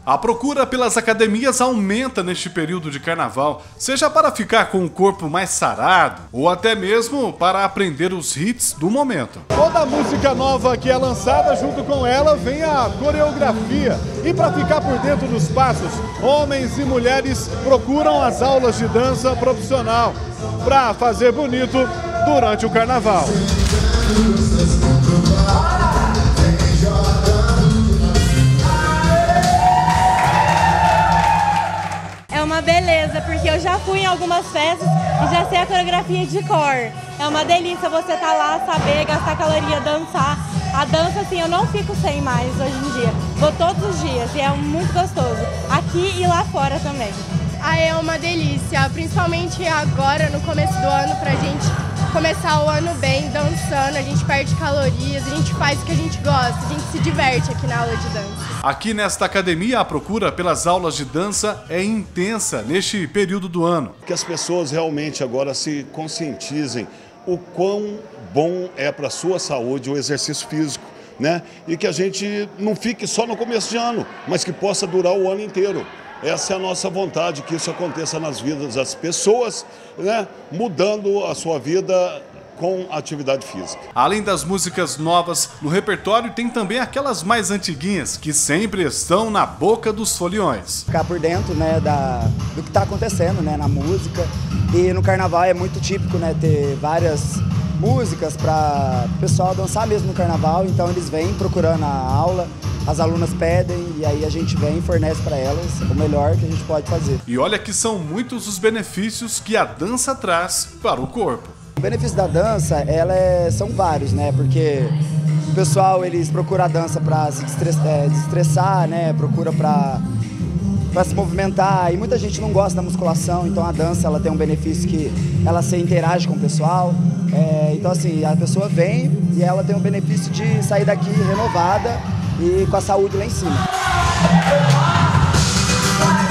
A procura pelas academias aumenta neste período de carnaval, seja para ficar com o corpo mais sarado ou até mesmo para aprender os hits do momento. Toda música nova que é lançada, junto com ela vem a coreografia. E para ficar por dentro dos passos, homens e mulheres procuram as aulas de dança profissional para fazer bonito durante o carnaval. É uma beleza, porque eu já fui em algumas festas e já sei a coreografia de cor. É uma delícia você estar lá, saber, gastar caloria, dançar. A dança, assim, eu não fico sem mais hoje em dia. Vou todos os dias e é muito gostoso. Aqui e lá fora também. É uma delícia, principalmente agora, no começo do ano, pra gente começar o ano bem, dançando, a gente perde calorias, a gente faz o que a gente gosta, a gente se diverte aqui na aula de dança. Aqui nesta academia, a procura pelas aulas de dança é intensa neste período do ano. Que as pessoas realmente agora se conscientizem o quão bom é para a sua saúde o exercício físico, né? E que a gente não fique só no começo de ano, mas que possa durar o ano inteiro. Essa é a nossa vontade, que isso aconteça nas vidas das pessoas, né? Mudando a sua vida com atividade física. Além das músicas novas, no repertório tem também aquelas mais antiguinhas, que sempre estão na boca dos foliões. Ficar por dentro, né, do que está acontecendo, né, na música. E no carnaval é muito típico, né, ter várias músicas para o pessoal dançar mesmo no carnaval, então eles vêm procurando a aula. As alunas pedem e aí a gente vem e fornece para elas o melhor que a gente pode fazer. E olha que são muitos os benefícios que a dança traz para o corpo. O benefício da dança, são vários, né? Porque o pessoal, eles procuram a dança para se desestressar, né? Procura para se movimentar. E muita gente não gosta da musculação, então a dança ela tem um benefício que ela se interage com o pessoal. Então assim, a pessoa vem e ela tem o benefício de sair daqui renovada e com a saúde lá em cima.